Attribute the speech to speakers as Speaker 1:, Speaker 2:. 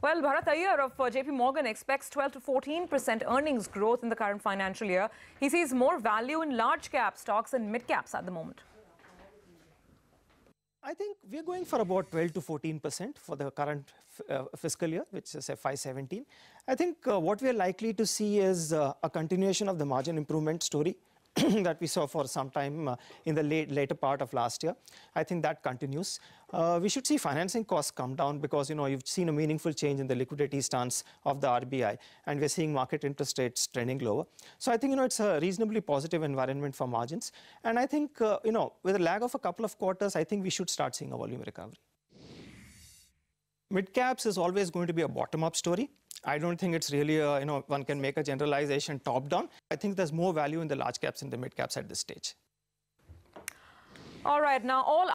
Speaker 1: Well, Bharat Iyer of JP Morgan expects 12 to 14% earnings growth in the current financial year. He sees more value in large cap stocks and mid caps at the moment.
Speaker 2: I think we're going for about 12 to 14% for the current fiscal year, which is FY17. I think what we're likely to see is a continuation of the margin improvement story that we saw for some time in the later part of last year. I think that continues. We should see financing costs come down because, you've seen a meaningful change in the liquidity stance of the RBI, and we're seeing market interest rates trending lower. So I think, it's a reasonably positive environment for margins. And I think, with a lag of a couple of quarters, I think we should start seeing a volume recovery. Mid-caps is always going to be a bottom-up story. I don't think it's really, one can make a generalization top-down. I think there's more value in the large caps and the mid-caps at this stage.
Speaker 1: All right, now all